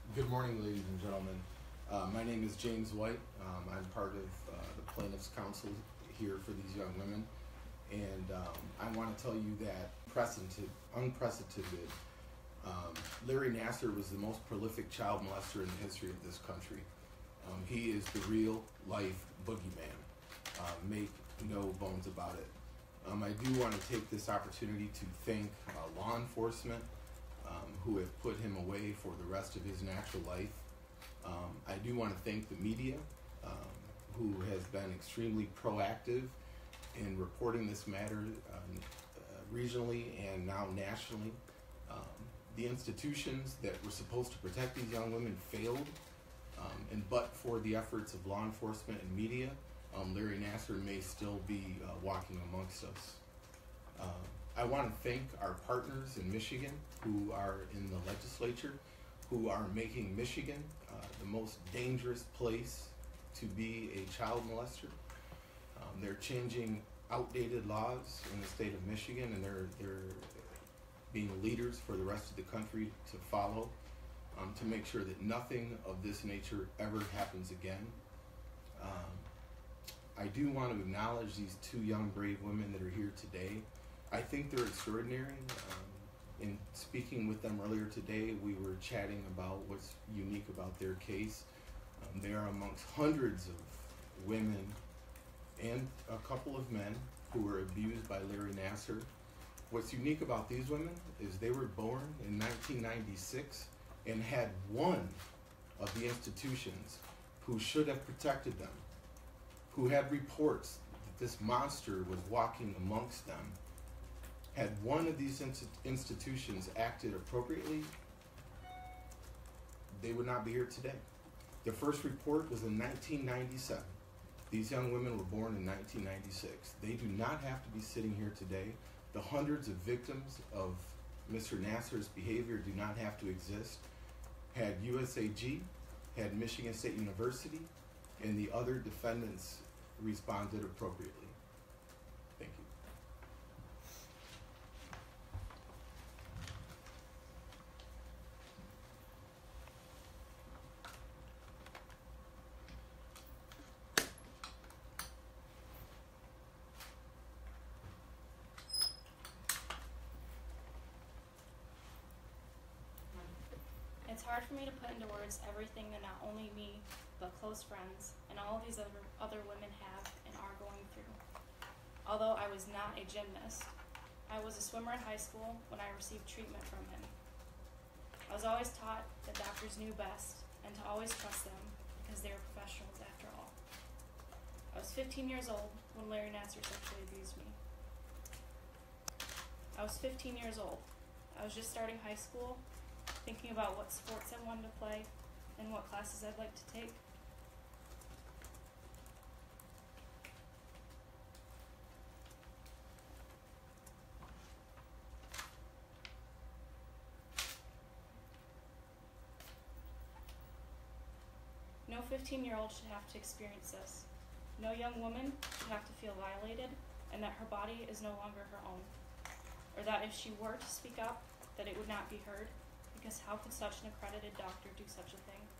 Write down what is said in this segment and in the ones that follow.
Good morning, ladies and gentlemen. My name is James White. I'm part of the Plaintiffs' Council here for these young women. And I want to tell you that unprecedented, Larry Nassar was the most prolific child molester in the history of this country. He is the real life boogeyman. Make no bones about it. I do want to take this opportunity to thank law enforcement who have put him away for the rest of his natural life. I do want to thank the media who has been extremely proactive in reporting this matter regionally and now nationally. The institutions that were supposed to protect these young women failed, and but for the efforts of law enforcement and media, Larry Nassar may still be walking amongst us. I want to thank our partners in Michigan who are in the legislature, who are making Michigan the most dangerous place to be a child molester. They're changing outdated laws in the state of Michigan, and they're being leaders for the rest of the country to follow, to make sure that nothing of this nature ever happens again. I do want to acknowledge these two young, brave women that are here today. I think they're extraordinary. In speaking with them earlier today, we were chatting about what's unique about their case. They are amongst hundreds of women and a couple of men who were abused by Larry Nassar. What's unique about these women is they were born in 1996 and had one of the institutions who should have protected them, who had reports that this monster was walking amongst them. Had one of these institutions acted appropriately, they would not be here today. The first report was in 1997. These young women were born in 1996. They do not have to be sitting here today. The hundreds of victims of Mr. Nassar's behavior do not have to exist. Had USAG, had Michigan State University, and the other defendants responded appropriately. Thank you. It's hard for me to put into words everything that not only me, but close friends and all of these other women have and are going through. Although I was not a gymnast, I was a swimmer in high school when I received treatment from him. I was always taught that doctors knew best and to always trust them because they were professionals after all. I was 15 years old when Larry Nassar sexually abused me. I was 15 years old. I was just starting high school, thinking about what sports I wanted to play and what classes I'd like to take. No 15-year-old should have to experience this. No young woman should have to feel violated and that her body is no longer her own. Or that if she were to speak up, that it would not be heard, because how could such an accredited doctor do such a thing?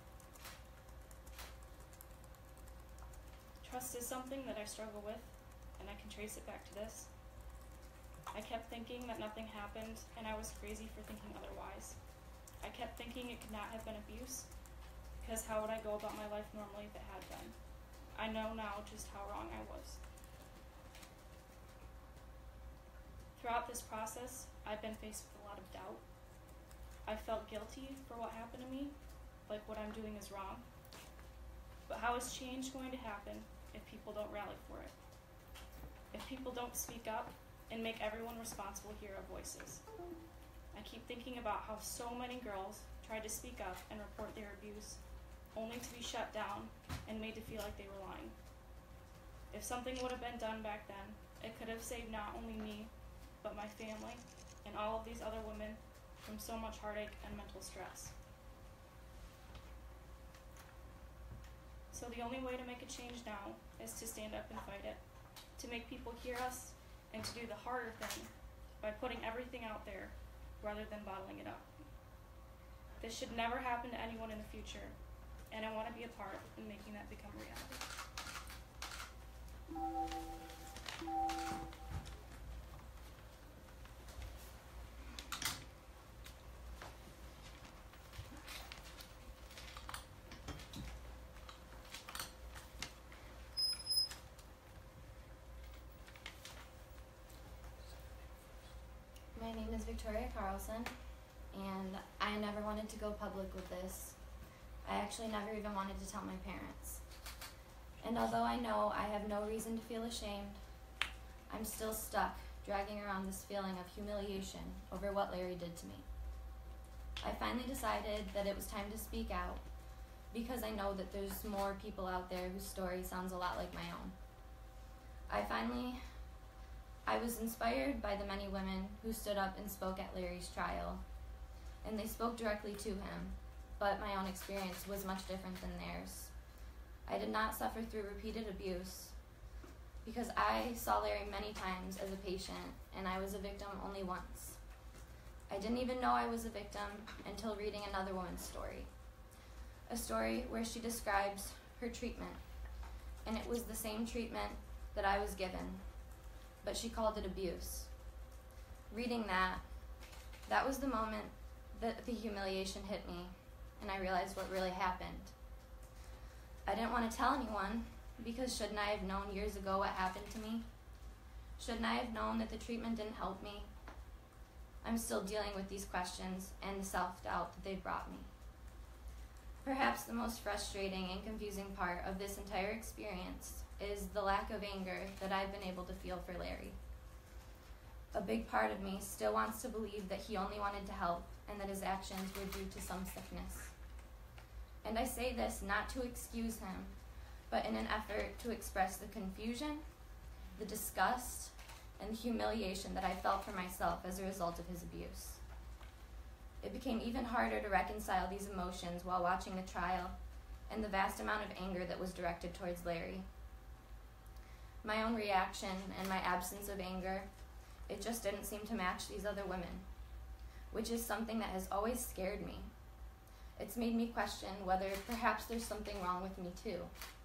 Trust is something that I struggle with, and I can trace it back to this. I kept thinking that nothing happened, and I was crazy for thinking otherwise. I kept thinking it could not have been abuse, because how would I go about my life normally if it had been? I know now just how wrong I was. Throughout this process, I've been faced with a lot of doubt. I felt guilty for what happened to me, like what I'm doing is wrong. But how is change going to happen if people don't rally for it? If people don't speak up and make everyone responsible hear our voices? I keep thinking about how so many girls tried to speak up and report their abuse, only to be shut down and made to feel like they were lying. If something would have been done back then, it could have saved not only me, but my family and all of these other women from so much heartache and mental stress. So the only way to make a change now is to stand up and fight it, to make people hear us, and to do the harder thing by putting everything out there rather than bottling it up. This should never happen to anyone in the future, and I want to be a part in making that become reality. My name is Victoria Carlson, and I never wanted to go public with this. I actually never even wanted to tell my parents. And although I know I have no reason to feel ashamed, I'm still stuck dragging around this feeling of humiliation over what Larry did to me. I finally decided that it was time to speak out because I know that there's more people out there whose story sounds a lot like my own. I was inspired by the many women who stood up and spoke at Larry's trial, and they spoke directly to him, but my own experience was much different than theirs. I did not suffer through repeated abuse because I saw Larry many times as a patient, and I was a victim only once. I didn't even know I was a victim until reading another woman's story, a story where she describes her treatment, and it was the same treatment that I was given, but she called it abuse. Reading that was the moment that the humiliation hit me, and I realized what really happened. I didn't want to tell anyone because shouldn't I have known years ago what happened to me? Shouldn't I have known that the treatment didn't help me? I'm still dealing with these questions and the self-doubt that they've brought me. Perhaps the most frustrating and confusing part of this entire experience is the lack of anger that I've been able to feel for Larry. A big part of me still wants to believe that he only wanted to help and that his actions were due to some sickness. And I say this not to excuse him, but in an effort to express the confusion, the disgust, and the humiliation that I felt for myself as a result of his abuse. It became even harder to reconcile these emotions while watching the trial and the vast amount of anger that was directed towards Larry. My own reaction and my absence of anger, it just didn't seem to match these other women, which is something that has always scared me. It's made me question whether perhaps there's something wrong with me too.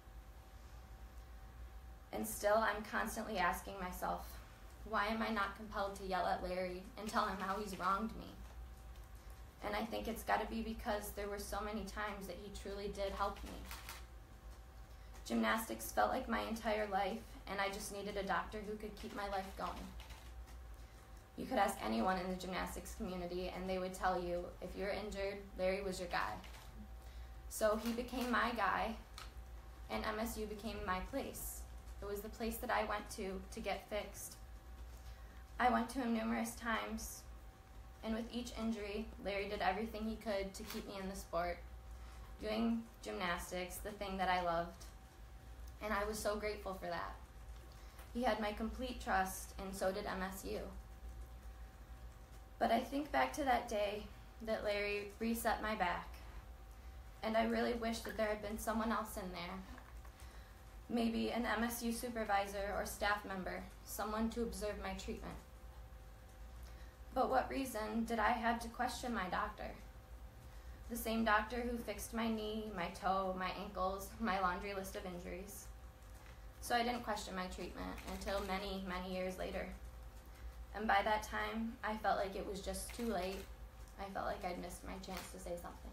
And still, I'm constantly asking myself, why am I not compelled to yell at Larry and tell him how he's wronged me? And I think it's got to be because there were so many times that he truly did help me. Gymnastics felt like my entire life, and I just needed a doctor who could keep my life going. You could ask anyone in the gymnastics community, and they would tell you, if you're injured, Larry was your guy. So he became my guy, and MSU became my place. It was the place that I went to get fixed. I went to him numerous times, and with each injury, Larry did everything he could to keep me in the sport, doing gymnastics, the thing that I loved, and I was so grateful for that. He had my complete trust, and so did MSU. But I think back to that day that Larry reset my back, and I really wish that there had been someone else in there, maybe an MSU supervisor or staff member, someone to observe my treatment. But what reason did I have to question my doctor? The same doctor who fixed my knee, my toe, my ankles, my laundry list of injuries. So I didn't question my treatment until many, many years later. And by that time, I felt like it was just too late. I felt like I'd missed my chance to say something.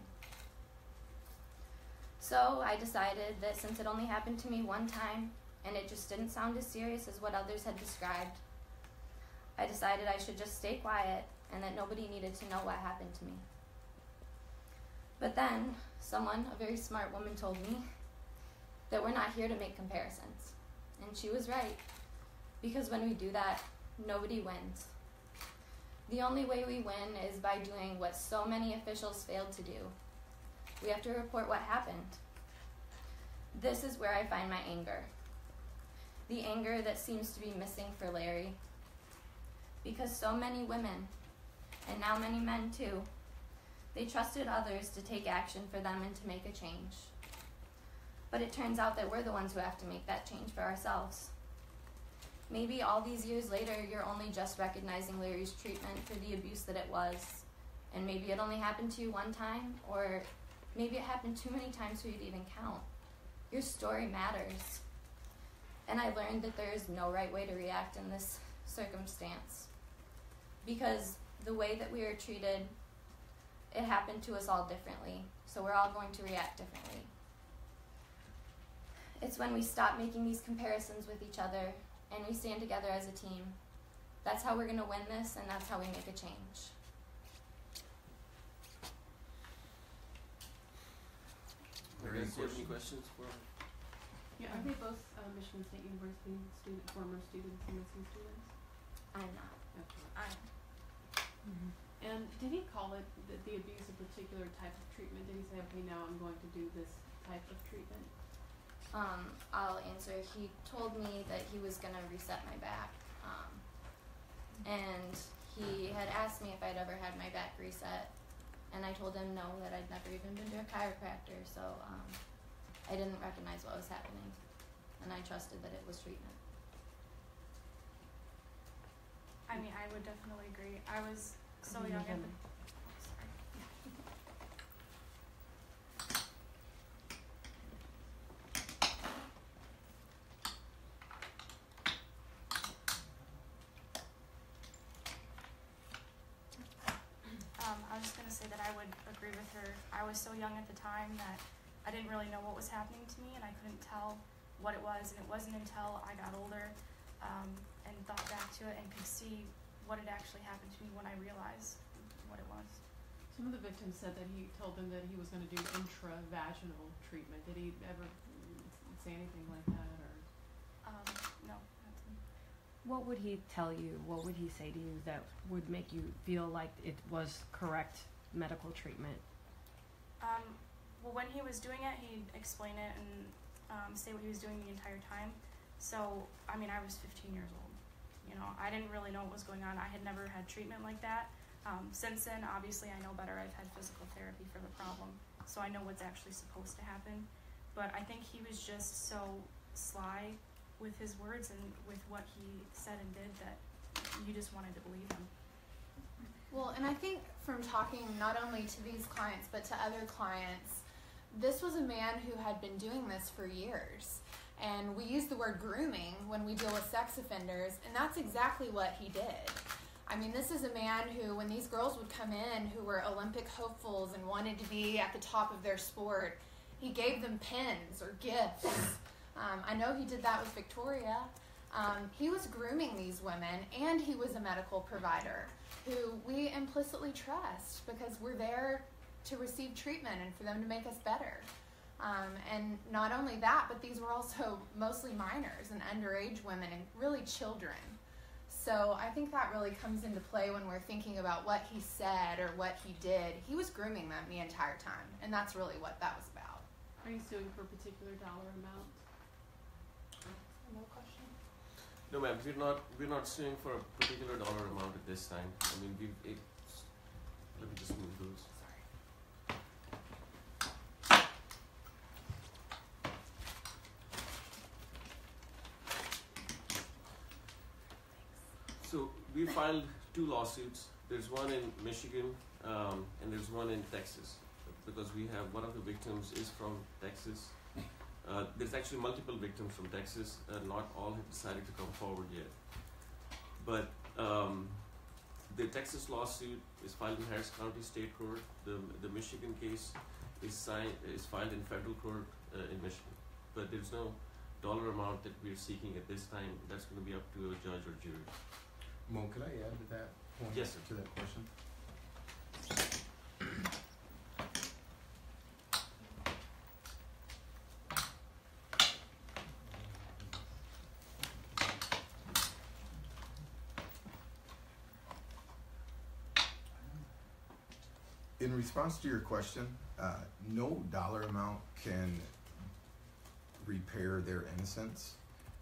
So I decided that since it only happened to me one time, and it just didn't sound as serious as what others had described, I decided I should just stay quiet and that nobody needed to know what happened to me. But then, someone, a very smart woman, told me that we're not here to make comparisons. And she was right, because when we do that, nobody wins. The only way we win is by doing what so many officials failed to do. We have to report what happened. This is where I find my anger. The anger that seems to be missing for Larry. Because so many women, and now many men too, they trusted others to take action for them and to make a change. But it turns out that we're the ones who have to make that change for ourselves. Maybe all these years later, you're only just recognizing Larry's treatment for the abuse that it was, And maybe it only happened to you one time, or maybe it happened too many times for you to even count. Your story matters. And I learned that there is no right way to react in this circumstance. Because the way that we are treated, it happened to us all differently. So we're all going to react differently. It's when we stop making these comparisons with each other and we stand together as a team. That's how we're going to win this, and that's how we make a change. Do you have any questions for? Yeah, are they both Michigan State University former students and listening students? I'm not. Okay. And did he call it the abuse a particular type of treatment? Did he say, okay, now I'm going to do this type of treatment? I'll answer. He told me that he was going to reset my back. And he had asked me if I'd ever had my back reset. And I told him no, that I'd never even been to a chiropractor. So I didn't recognize what was happening. And I trusted that it was treatment. I mean, I would definitely agree. I was so young at the sorry. I was just going to say that I would agree with her. I was so young at the time that I didn't really know what was happening to me, and I couldn't tell what it was. And it wasn't until I got older and thought back to it and could see what had actually happened to me when I realized what it was. Some of the victims said that he told them that he was going to do intravaginal treatment. Did he ever say anything like that, or? No. That's me. What would he tell you? What would he say to you that would make you feel like it was correct medical treatment? Well, when he was doing it, he'd explain it and say what he was doing the entire time. So, I mean, I was 15 years old. You know, I didn't really know what was going on. I had never had treatment like that. Since then, obviously, I know better. I've had physical therapy for the problem, so I know what's actually supposed to happen. But I think he was just so sly with his words and with what he said and did that you just wanted to believe him. Well, and I think from talking not only to these clients but to other clients, this was a man who had been doing this for years. And we use the word grooming when we deal with sex offenders, and that's exactly what he did. I mean, this is a man who, when these girls would come in who were Olympic hopefuls and wanted to be at the top of their sport, he gave them pins or gifts. I know he did that with Victoria. He was grooming these women, and he was a medical provider who we implicitly trust because we're there to receive treatment and for them to make us better. And not only that, but these were also mostly minors and underage women and really children. So I think that really comes into play when we're thinking about what he said or what he did. He was grooming them the entire time, and that's really what that was about. Are you suing for a particular dollar amount? No question. No, ma'am. We're not suing for a particular dollar amount at this time. I mean, let me just move those. So we filed 2 lawsuits. There's one in Michigan and there's one in Texas, because we have one of the victims is from Texas. There's actually multiple victims from Texas. Not all have decided to come forward yet. But the Texas lawsuit is filed in Harris County State Court. The Michigan case is filed in federal court in Michigan. But there's no dollar amount that we're seeking at this time. That's going to be up to a judge or jury. Mo, could I add to that point? Yes, sir. To that question? In response to your question, no dollar amount can repair their innocence.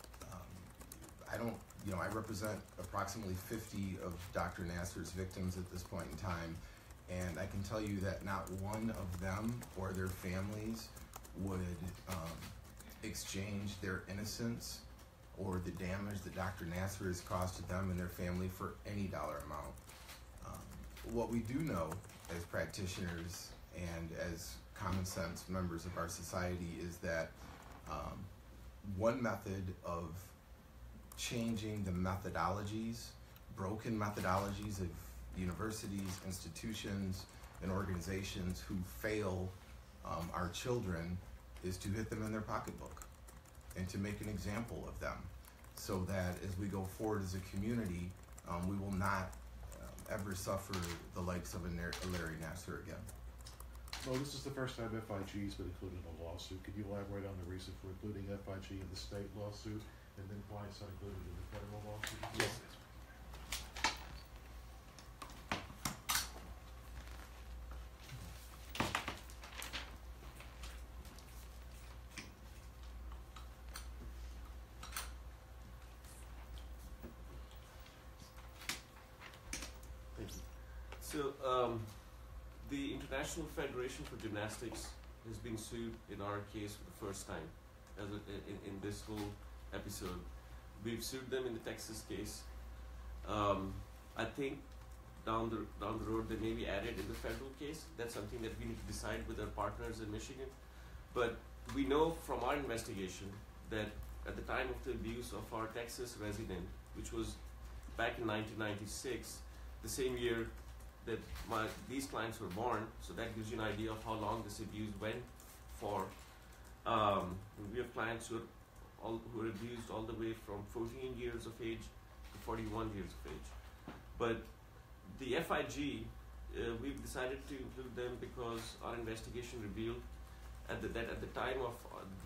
I represent approximately 50 of Dr. Nassar's victims at this point in time, and I can tell you that not one of them or their families would exchange their innocence or the damage that Dr. Nassar has caused to them and their family for any dollar amount. what we do know as practitioners and as common sense members of our society is that one method of changing the methodologies, broken methodologies of universities, institutions, and organizations who fail our children is to hit them in their pocketbook and to make an example of them, so that as we go forward as a community, we will not ever suffer the likes of a Larry Nassar again. Well, this is the first time FIG has been included in a lawsuit. Could you elaborate on the reason for including FIG in the state lawsuit and then why it's not included in the federal lawsuit? Yes. Thank you. So, the International Federation for Gymnastics has been sued in our case for the first time in this whole episode. We've sued them in the Texas case. I think down the road they may be added in the federal case. That's something that we need to decide with our partners in Michigan. But we know from our investigation that at the time of the abuse of our Texas resident, which was back in 1996, the same year that these clients were born, so that gives you an idea of how long this abuse went for. We have clients who are abused all the way from 14 years of age to 41 years of age. But the FIG, we've decided to include them because our investigation revealed that at the time of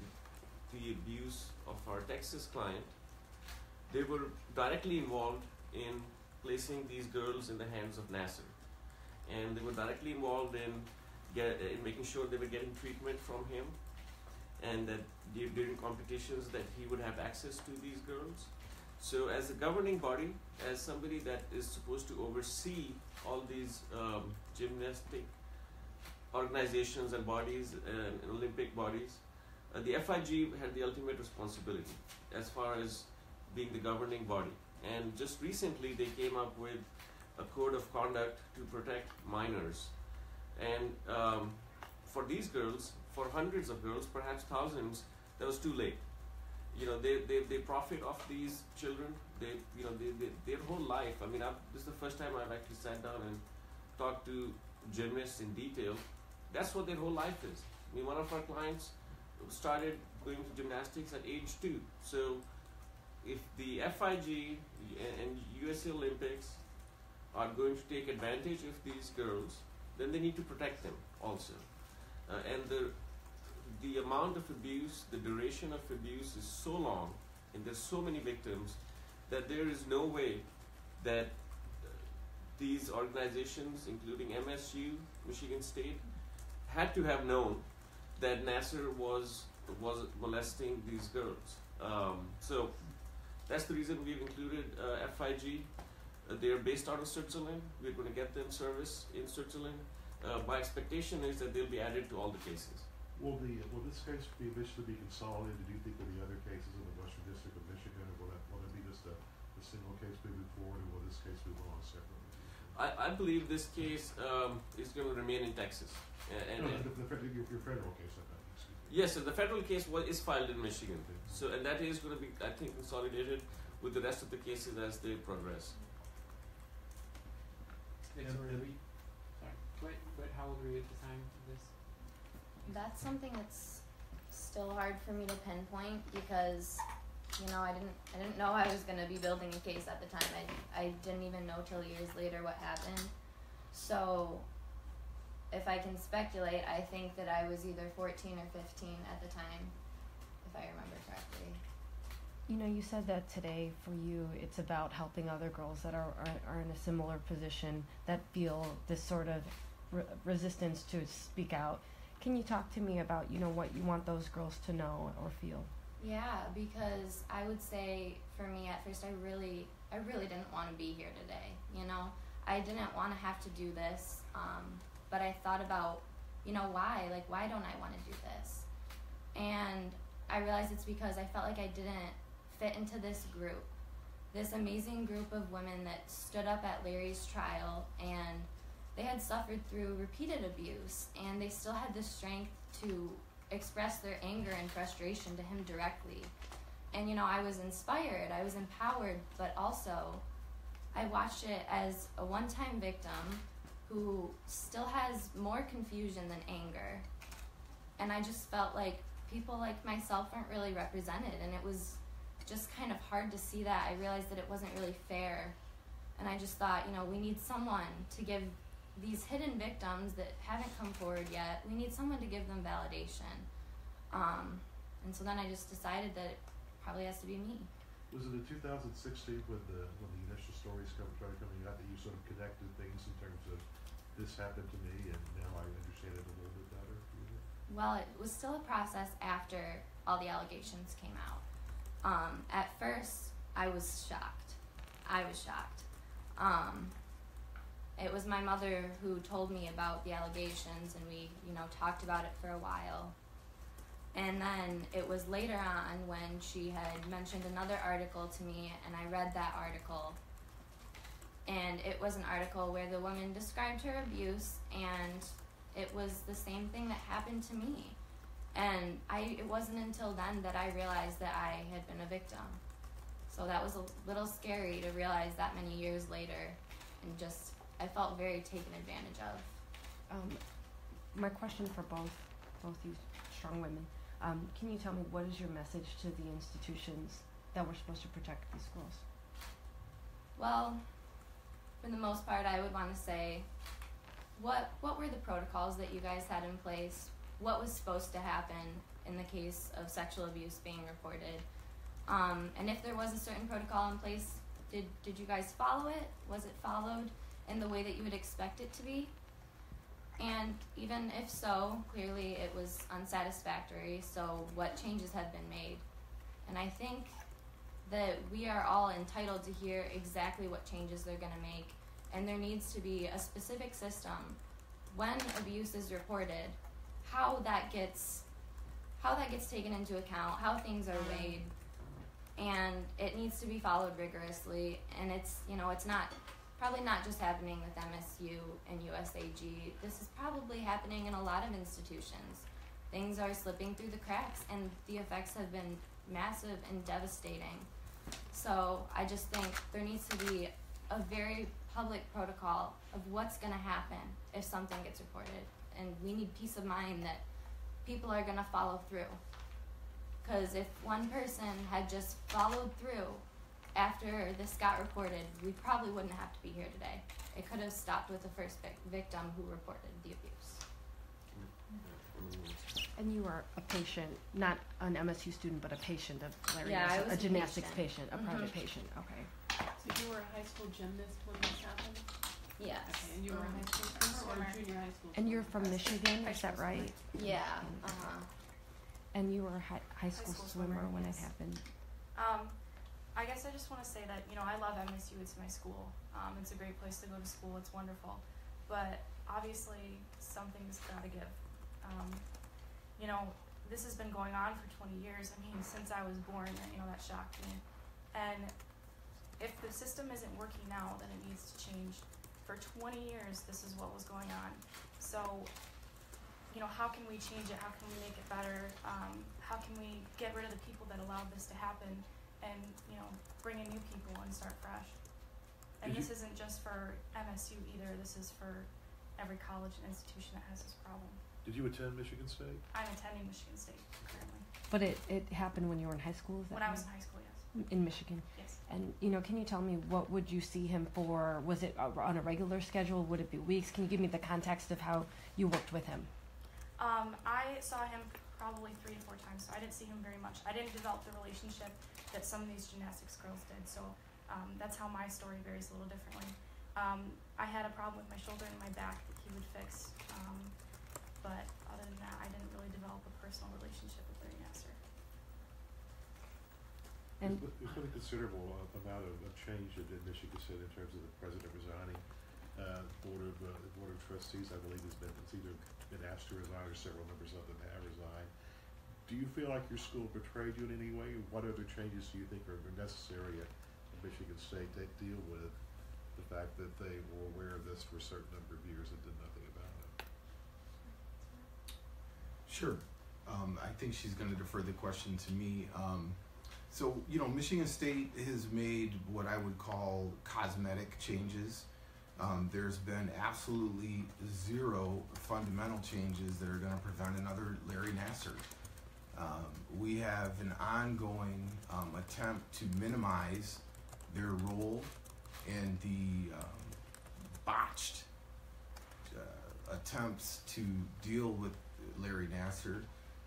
the abuse of our Texas client, they were directly involved in placing these girls in the hands of Nassar. And they were directly involved in making sure they were getting treatment from him, and that during competitions that he would have access to these girls. So as a governing body, as somebody that is supposed to oversee all these gymnastic organizations and bodies and Olympic bodies, the FIG had the ultimate responsibility as far as being the governing body. And just recently they came up with a code of conduct to protect minors. And for these girls, for hundreds of girls, perhaps thousands, that was too late. You know, they profit off these children. Their whole life. I mean, this is the first time I've actually sat down and talked to gymnasts in detail. That's what their whole life is. I mean, one of our clients started going to gymnastics at age 2. So if the FIG and USA Olympics are going to take advantage of these girls, then they need to protect them also. And the amount of abuse, the duration of abuse is so long, and there's so many victims, that there is no way that these organizations, including MSU, Michigan State, had to have known that Nassar was molesting these girls. So that's the reason we've included FIG. They're based out of Switzerland. We're going to get them service in Switzerland. My expectation is that they'll be added to all the cases. Will this case be eventually be consolidated? Do you think there'll be other cases in the Western District of Michigan, or will it be just a single case moving forward, or will this case move on separately? I believe this case is going to remain in Texas. Your federal case, I think. Yes, so the federal case is filed in Michigan. So, and that is going to be, I think, consolidated with the rest of the cases as they progress. But how old were you at the time of this? That's something that's still hard for me to pinpoint because, you know, I didn't know I was going to be building a case at the time. I didn't even know till years later what happened. So if I can speculate, I think that I was either 14 or 15 at the time, if I remember correctly. You know, you said that today for you it's about helping other girls that are in a similar position that feel this sort of resistance to speak out. Can you talk to me about, you know, what you want those girls to know or feel? Yeah, because I would say for me at first I really didn't want to be here today, you know. I didn't want to have to do this, but I thought about, you know, why don't I want to do this? And I realized it's because I felt like I didn't fit into this group, this amazing group of women that stood up at Larry's trial and They had suffered through repeated abuse, and they still had the strength to express their anger and frustration to him directly. And, you know, I was inspired, I was empowered, but also I watched it as a one-time victim who still has more confusion than anger. And I just felt like people like myself weren't really represented, and it was just kind of hard to see that. I realized that it wasn't really fair. And I just thought, you know, we need someone to give these hidden victims that haven't come forward yet, we need someone to give them validation. And so then I just decided that it probably has to be me. Was it in 2016 when the initial stories started coming out that you sort of connected things in terms of this happened to me and now I understand it a little bit better? Well, it was still a process after all the allegations came out. At first, I was shocked. It was my mother who told me about the allegations, and we, you know, talked about it for a while. And then it was later on when she had mentioned another article to me, and I read that article. And it was an article where the woman described her abuse, and it was the same thing that happened to me. And it wasn't until then that I realized that I had been a victim. So that was a little scary to realize that many years later, and just, I felt very taken advantage of. My question for both you strong women, can you tell me what is your message to the institutions that were supposed to protect these girls? Well, for the most part, I would want to say, what were the protocols that you guys had in place? What was supposed to happen in the case of sexual abuse being reported? And if there was a certain protocol in place, did you guys follow it? Was it followed in the way that you would expect it to be? And even if so, clearly it was unsatisfactory, so what changes have been made? And I think that we are all entitled to hear exactly what changes they're going to make, and there needs to be a specific system when abuse is reported, how that gets taken into account, how things are weighed, and it needs to be followed rigorously. And it's, you know, it's probably not just happening with MSU and USAG. This is probably happening in a lot of institutions. Things are slipping through the cracks, and the effects have been massive and devastating. So I just think there needs to be a very public protocol of what's going to happen if something gets reported. And we need peace of mind that people are going to follow through. Because if one person had just followed through after this got reported, we probably wouldn't have to be here today. It could have stopped with the first victim who reported the abuse. And you are a patient, not an MSU student, but a patient of Larry. Yeah, I was a gymnastics patient, a Mhm. private patient. Okay. So you were a high school gymnast when this happened? Yes. Okay, and you were a high school swimmer or junior high school And you're swimmer? from Michigan, is that right? Yeah. Uh-huh. And you were a high school swimmer when it yes. happened. I guess I just want to say that, you know, I love MSU. It's my school. It's a great place to go to school. It's wonderful. But obviously, something's got to give. You know, this has been going on for 20 years. I mean, since I was born, you know, that shocked me. And if the system isn't working now, then it needs to change. For 20 years, this is what was going on. So, you know, how can we change it? How can we make it better? How can we get rid of the people that allowed this to happen and, you know, bring in new people and start fresh? And this isn't just for MSU either. This is for every college and institution that has this problem. Did you attend Michigan State? I'm attending Michigan State currently. But it happened when you were in high school, is that When I right? was in high school, yes. In Michigan. Yes. And, you know, can you tell me what would you see him for? Was it on a regular schedule? Would it be weeks? Can you give me the context of how you worked with him? I saw him probably 3 to 4 times, so I didn't see him very much. I didn't develop the relationship that some of these gymnastics girls did, so that's how my story varies a little differently. I had a problem with my shoulder and my back that he would fix, but other than that, I didn't really develop a personal relationship with Larry Nassar. And There's been a considerable amount of change in Michigan State in terms of the president resigning. Board of Trustees, I believe, it's either been asked to resign or several members of them have resigned. Do you feel like your school betrayed you in any way? What other changes do you think are necessary at Michigan State to deal with the fact that they were aware of this for a certain number of years and did nothing about it? Sure. I think she's going to defer the question to me. So, Michigan State has made what I would call cosmetic changes. There's been absolutely zero fundamental changes that are going to prevent another Larry Nassar. We have an ongoing attempt to minimize their role in the botched attempts to deal with Larry Nassar.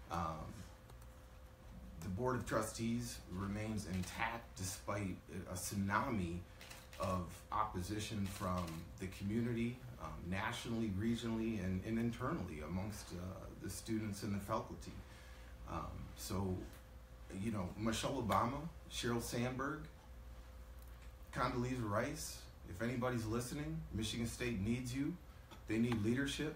The Board of Trustees remains intact despite a tsunami of opposition from the community, nationally, regionally, and internally amongst the students and the faculty. Michelle Obama, Sheryl Sandberg, Condoleezza Rice, if anybody's listening, Michigan State needs you. They need leadership.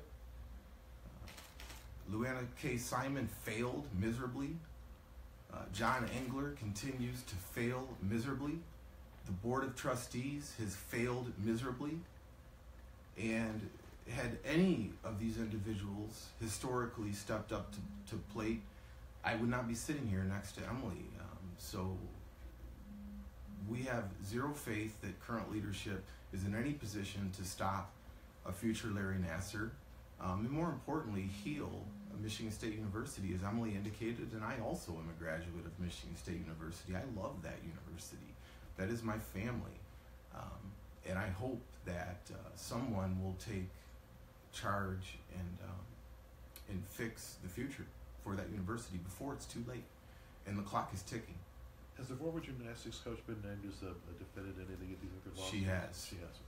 Luana K. Simon failed miserably. John Engler continues to fail miserably. The Board of Trustees has failed miserably. And had any of these individuals historically stepped up to plate, I would not be sitting here next to Emily. So we have zero faith that current leadership is in any position to stop a future Larry Nassar. And more importantly, heal Michigan State University, as Emily indicated, and I also am a graduate of Michigan State University. I love that university. That is my family. And I hope that someone will take charge and fix the future for that university before it's too late. And the clock is ticking. Has the former gymnastics coach been named as a defendant in any of these other lawsuits? She has. She has.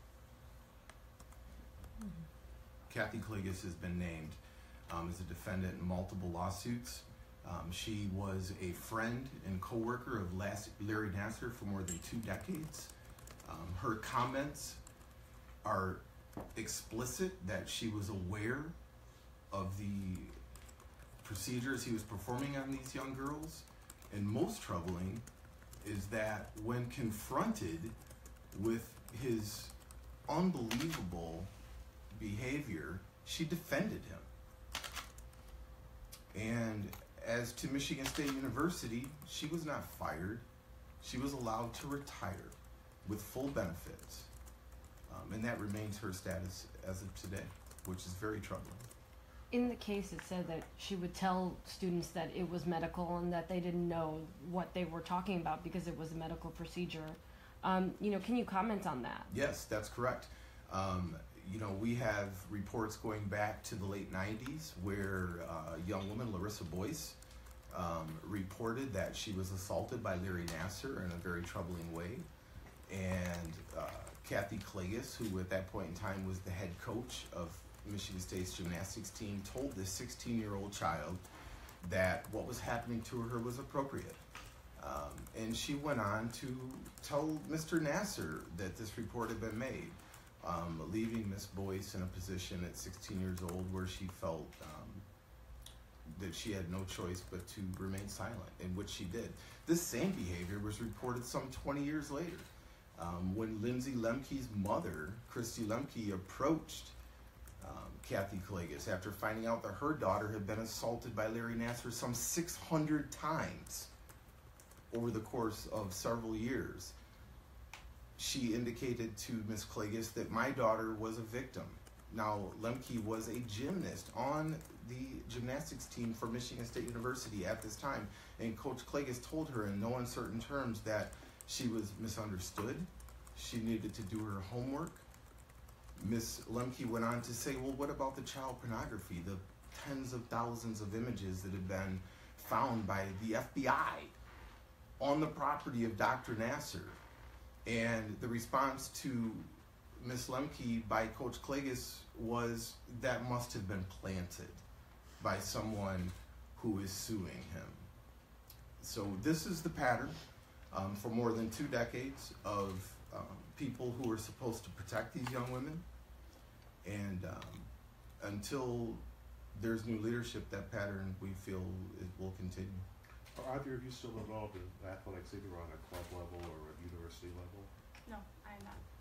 Kathy Kligas has been named as a defendant in multiple lawsuits. She was a friend and co-worker of Larry Nassar for more than 2 decades. Her comments are explicit that she was aware of the procedures he was performing on these young girls. And most troubling is that when confronted with his unbelievable behavior, she defended him. And as to Michigan State University, she was not fired. She was allowed to retire with full benefits. And that remains her status as of today, which is very troubling. In the case, it said that she would tell students that it was medical and that they didn't know what they were talking about because it was a medical procedure. Can you comment on that? Yes, that's correct. We have reports going back to the late 90s where a young woman, Larissa Boyce, reported that she was assaulted by Larry Nassar in a very troubling way. And Kathy Kligas, who at that point in time was the head coach of Michigan State's gymnastics team, told this 16-year-old child that what was happening to her was appropriate. And she went on to tell Mr. Nassar that this report had been made, leaving Miss Boyce in a position at 16 years old where she felt that she had no choice but to remain silent, in which she did. This same behavior was reported some 20 years later when Lindsay Lemke's mother, Christy Lemke, approached Kathy Kligas after finding out that her daughter had been assaulted by Larry Nassar some 600 times over the course of several years. She indicated to Ms. Kligas that my daughter was a victim. Now, Lemke was a gymnast on the gymnastics team for Michigan State University at this time, and Coach Kligas told her in no uncertain terms that she was misunderstood. She needed to do her homework. Ms. Lemke went on to say, well, what about the child pornography, the tens of thousands of images that had been found by the FBI on the property of Dr. Nassar? And the response to Ms. Lemke by Coach Kligas was that must have been planted by someone who is suing him. So this is the pattern for more than 2 decades of people who are supposed to protect these young women. And until there's new leadership, that pattern, we feel, it will continue. Are either of you still involved in athletics, either on a club level or a university level? No, I am not.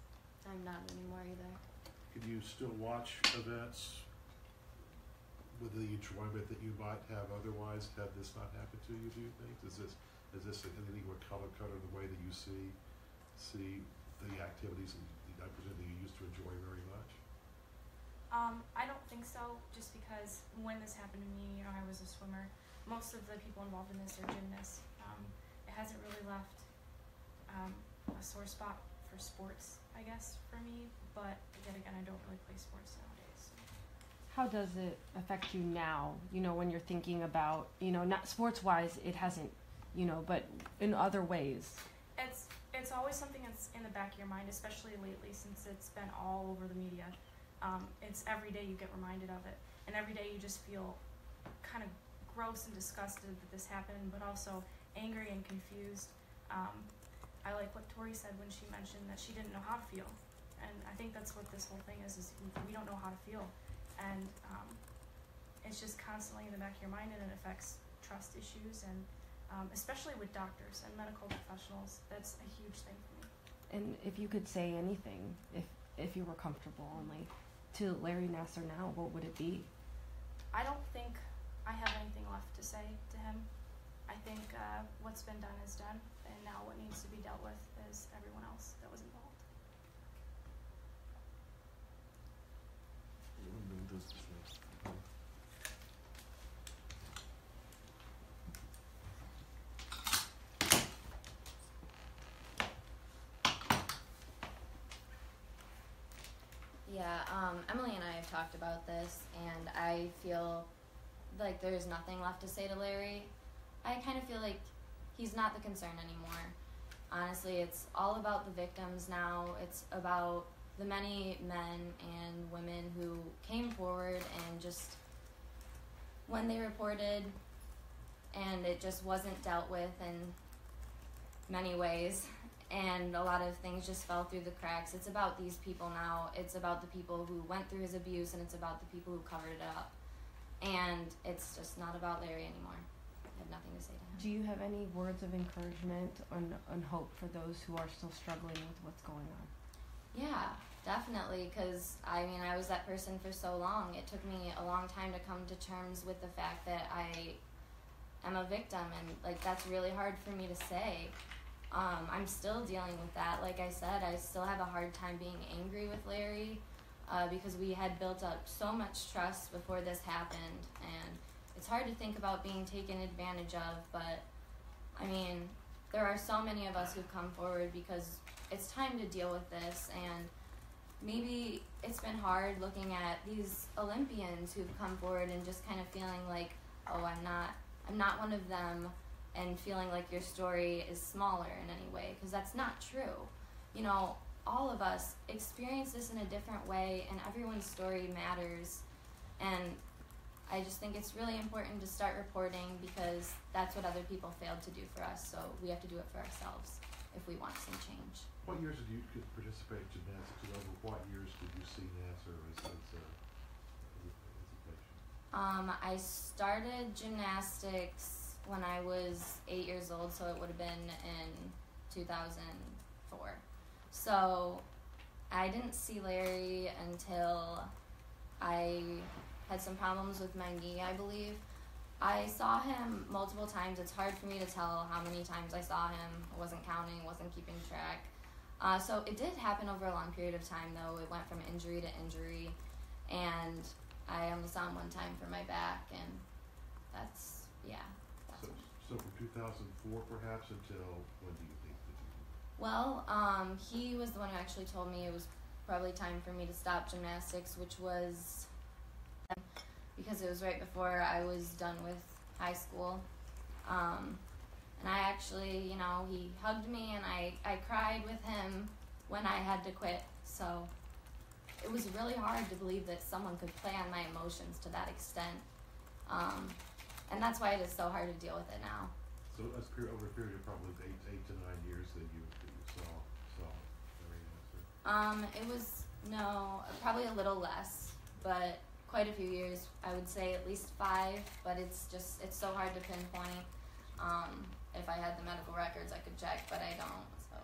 I'm not anymore either. Can you still watch events with the enjoyment that you might have otherwise had this not happened to you, do you think? Is this in any more color the way that you see the activities that I presume that you used to enjoy very much? I don't think so, just because when this happened to me, you know, I was a swimmer. Most of the people involved in this are gymnasts. It hasn't really left a sore spot for sports, I guess, for me, but yet again, I don't really play sports nowadays. So. How does it affect you now, you know, when you're thinking about, you know, not sports-wise, it hasn't, you know, but in other ways? It's always something that's in the back of your mind, especially lately since it's been all over the media. It's every day you get reminded of it, and every day you just feel kind of gross and disgusted that this happened, but also angry and confused. I like what Tori said when she mentioned that she didn't know how to feel, and I think that's what this whole thing is we don't know how to feel, and it's just constantly in the back of your mind, and it affects trust issues, and especially with doctors and medical professionals. That's a huge thing for me. And if you could say anything, if you were comfortable only, to Larry Nassar now, what would it be? I don't think I have anything left to say to him. I think what's been done is done, and now what needs to be dealt with is everyone else that was involved. Yeah, Emily and I have talked about this, and I feel like there's nothing left to say to Larry. I kind of feel like he's not the concern anymore. Honestly, it's all about the victims now. It's about the many men and women who came forward and just, when they reported, and it just wasn't dealt with in many ways, and a lot of things just fell through the cracks. It's about these people now. It's about the people who went through his abuse, and it's about the people who covered it up. And it's just not about Larry anymore. I have nothing to say to him. Do you have any words of encouragement and hope for those who are still struggling with what's going on? Yeah, definitely, because, I mean, I was that person for so long. It took me a long time to come to terms with the fact that I am a victim, and, like, that's really hard for me to say. I'm still dealing with that. Like I said, I still have a hard time being angry with Larry because we had built up so much trust before this happened, and it's hard to think about being taken advantage of, but, I mean, there are so many of us who've come forward because it's time to deal with this, and maybe it's been hard looking at these Olympians who've come forward and just kind of feeling like, oh, I'm not one of them, and feeling like your story is smaller in any way, because that's not true. You know, all of us experience this in a different way, and everyone's story matters, and I just think it's really important to start reporting because that's what other people failed to do for us, so we have to do it for ourselves if we want some change. What years did you participate in gymnastics? And over what years did you see Nassar as a patient? I started gymnastics when I was 8 years old, so it would have been in 2004. So I didn't see Larry until I had some problems with my knee, I believe. I saw him multiple times. It's hard for me to tell how many times I saw him. I wasn't counting, wasn't keeping track. So it did happen over a long period of time, though. It went from injury to injury, and I only saw him one time for my back, and that's, yeah. So from 2004 perhaps until when do you think that you... Well, he was the one who actually told me it was probably time for me to stop gymnastics, which was because it was right before I was done with high school. And I actually, you know, he hugged me and I cried with him when I had to quit. So it was really hard to believe that someone could play on my emotions to that extent. And that's why it is so hard to deal with it now. So over a period of probably 8 to 9 years that you saw Larry Nassar? It was, probably a little less, but quite a few years. I would say at least 5, but it's so hard to pinpoint. If I had the medical records, I could check, but I don't, so. Do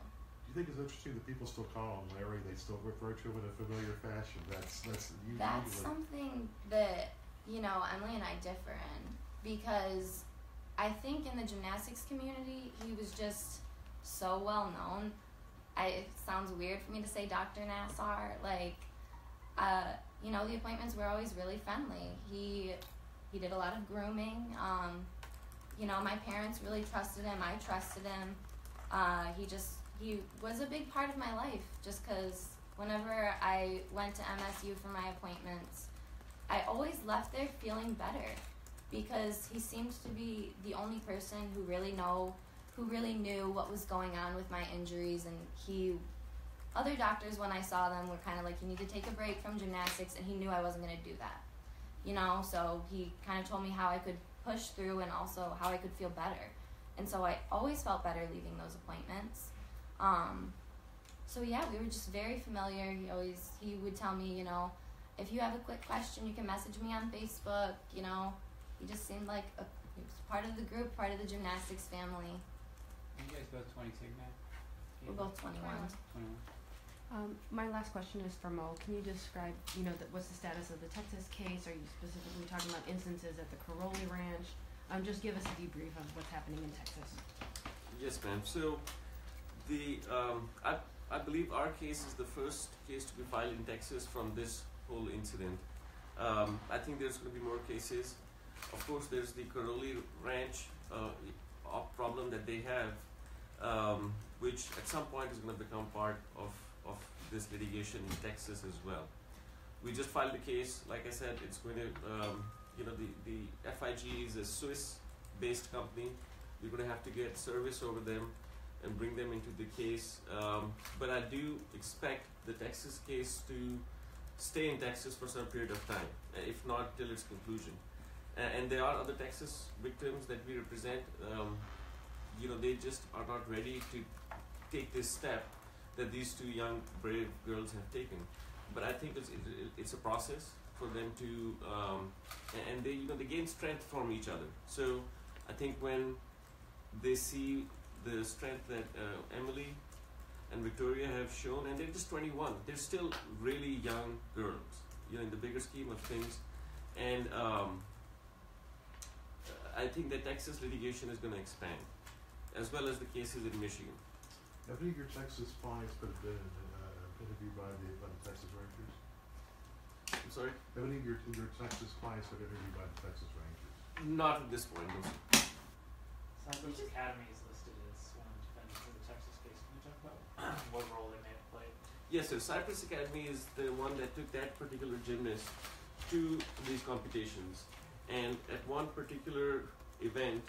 you think it's interesting that people still call him Larry? They still refer to him in a familiar fashion. That's That's something that, you know, Emily and I differ in, because I think in the gymnastics community he was just so well known. It sounds weird for me to say Dr. Nassar. Like, you know, the appointments were always really friendly. He did a lot of grooming. You know, my parents really trusted him. I trusted him. He was a big part of my life, just because whenever I went to MSU for my appointments, I always left there feeling better, because he seemed to be the only person who really knew what was going on with my injuries. And other doctors, when I saw them, were kind of like, you need to take a break from gymnastics, and he knew I wasn't going to do that, you know. So he kind of told me how I could push through, and also how I could feel better. And so I always felt better leaving those appointments. So yeah, we were just very familiar. He would tell me, you know, if you have a quick question, you can message me on Facebook. You know, he just seemed like he was part of the group, part of the gymnastics family. Are you guys both 22 now? We're both 21. 21. My last question is for Mo. Can you describe, you know, what's the status of the Texas case? Are you specifically talking about instances at the Caroli Ranch? Just give us a debrief of what's happening in Texas. Yes, ma'am. So, I believe our case is the first case to be filed in Texas from this whole incident. I think there's going to be more cases. Of course, there's the Caroli Ranch problem that they have, which at some point is going to become part of this litigation in Texas as well. We just filed the case. Like I said, it's going to, you know, the FIG is a Swiss-based company. We're going to have to get service over them and bring them into the case. But I do expect the Texas case to stay in Texas for some period of time, if not till its conclusion. And there are other Texas victims that we represent. You know, they just are not ready to take this step that these two young, brave girls have taken. But I think it's a process for them to, and they, you know, they gain strength from each other. So I think when they see the strength that Emily and Victoria have shown, and they're just 21, they're still really young girls, you know, in the bigger scheme of things. And I think that Texas litigation is going to expand, as well as the cases in Michigan. Have any of your Texas clients been interviewed by the Texas Rangers? I'm sorry? Have any of your Texas clients been interviewed by the Texas Rangers? Not at this point, no. Cypress Academy is listed as one of the defendants in the Texas case. Can you talk about what role they may have played? Yes, sir. Cypress Academy is the one that took that particular gymnast to these competitions. And at one particular event,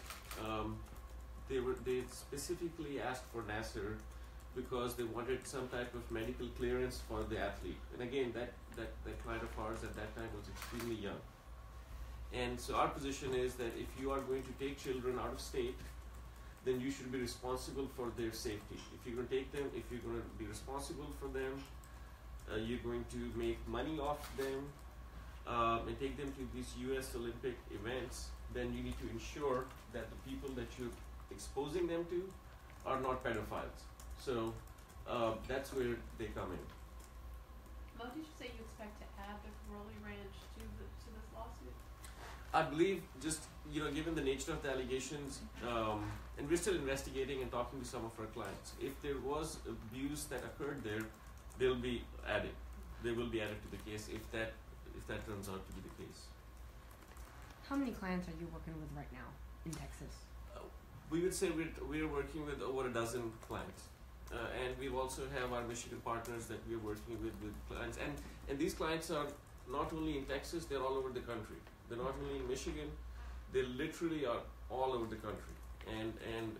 they specifically asked for Nassar because they wanted some type of medical clearance for the athlete. And again, that client of ours at that time was extremely young. And so our position is that if you are going to take children out of state, then you should be responsible for their safety. If you're going to take them, if you're going to be responsible for them, you're going to make money off them, and take them to these U.S. Olympic events, then you need to ensure that the people that you're exposing them to are not pedophiles. So that's where they come in. Mo, did you say you expect to add the Caroli Ranch to this lawsuit? I believe, just, you know, given the nature of the allegations, and we're still investigating and talking to some of our clients. If there was abuse that occurred there, they'll be added. They will be added to the case if that turns out to be the case. How many clients are you working with right now in Texas? We would say we're working with over a dozen clients. And we also have our Michigan partners that we're working with clients. And these clients are not only in Texas, they're all over the country. They're not only in Michigan, they literally are all over the country. And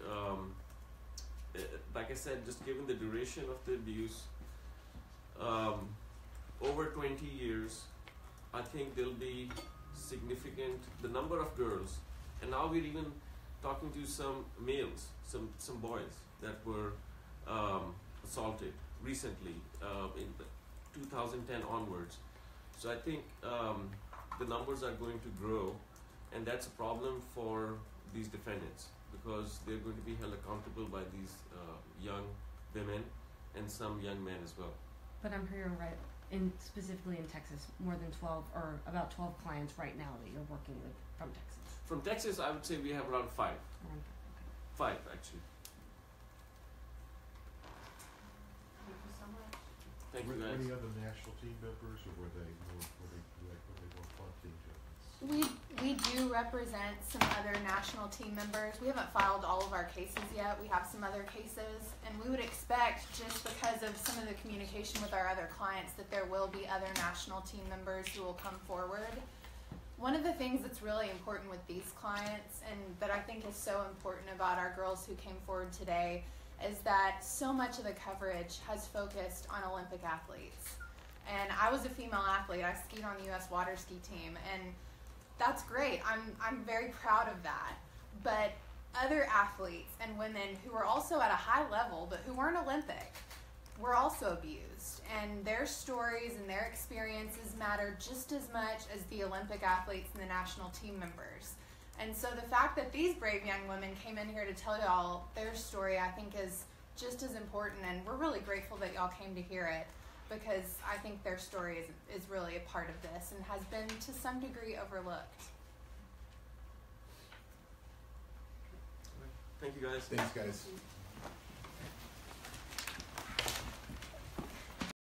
like I said, just given the duration of the abuse, over 20 years, I think there'll be significant, the number of girls, and now we're even talking to some males, some boys that were assaulted recently in 2010 onwards. So I think the numbers are going to grow, and that's a problem for these defendants because they're going to be held accountable by these young women and some young men as well. But I'm hearing right specifically in Texas, more than 12 or about 12 clients right now that you're working with from Texas. From Texas, I would say we have around 5. Okay. 5 actually. Thank you so much. Thank Were you there guys. any other national team members, or were they more club team judges? We do represent some other national team members. We haven't filed all of our cases yet. We have some other cases, and we would expect, just because of some of the communication with our other clients, that there will be other national team members who will come forward. One of the things that's really important with these clients, and that I think is so important about our girls who came forward today, is that so much of the coverage has focused on Olympic athletes. And I was a female athlete. I skied on the U.S. water ski team, and that's great. I'm very proud of that. But other athletes and women who are also at a high level but who weren't Olympic were also abused. And their stories and their experiences matter just as much as the Olympic athletes and the national team members. And so the fact that these brave young women came in here to tell y'all their story, I think, is just as important. And we're really grateful that y'all came to hear it, because I think their story is really a part of this and has been to some degree overlooked. Thank you guys. Thanks, guys.